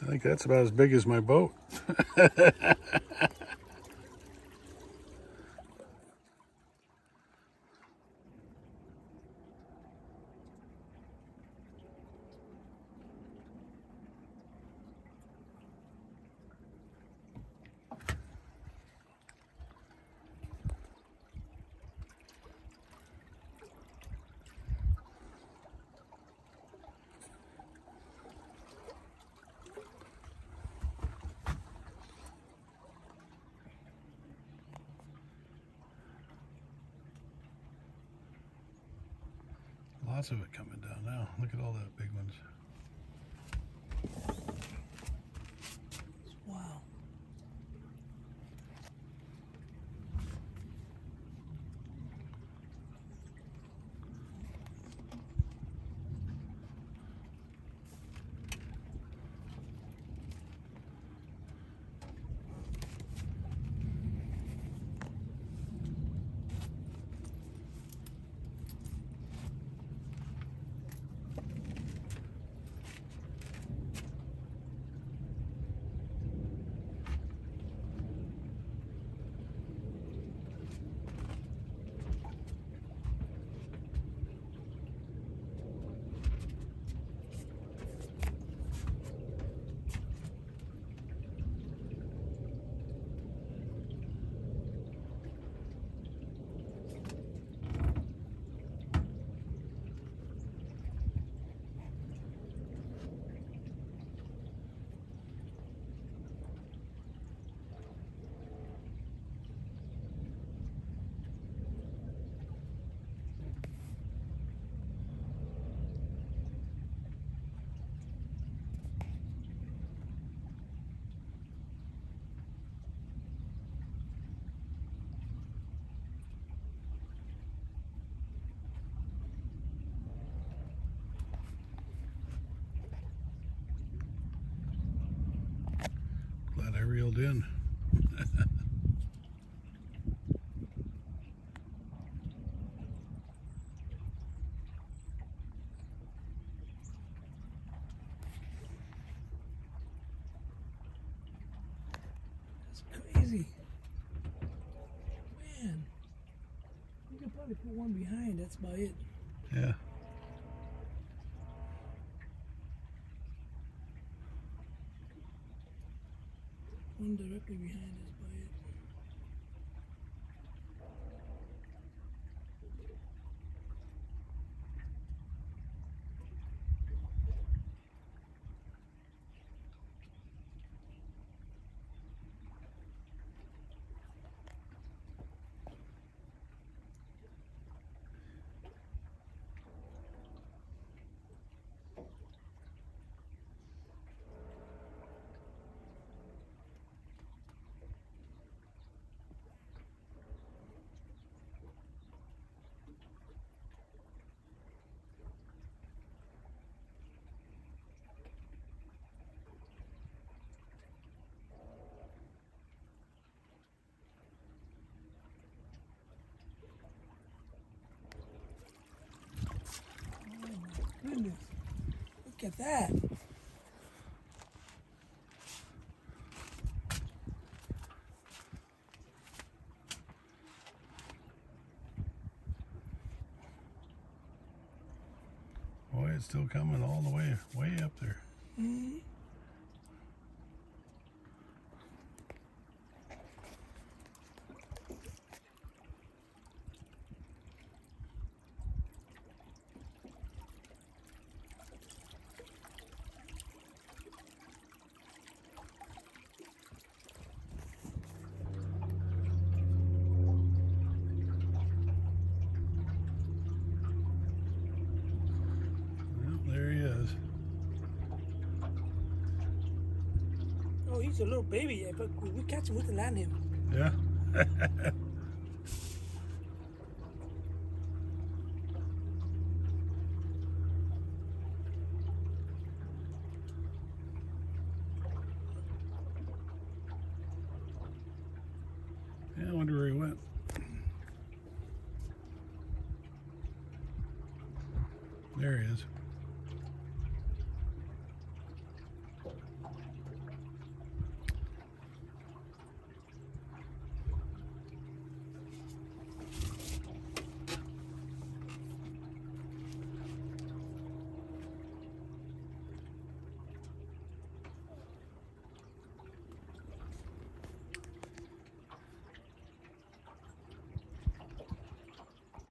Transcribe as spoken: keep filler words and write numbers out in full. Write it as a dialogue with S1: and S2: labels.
S1: I think that's about as big as my boat. Lots of it coming down now. Look at all that big ones.
S2: Wow.
S1: Glad I reeled in.
S2: That's crazy. Man. You could probably put one behind, that's about it.
S1: Yeah.
S2: One directly behind is about it. Goodness, look at that.
S1: Boy, it's still coming all the way, way up there.
S2: Mm-hmm.
S1: There he is.
S2: Oh, he's a little baby yet, but we catch him, we can land him.
S1: Yeah. Yeah, I wonder where he went. There he is.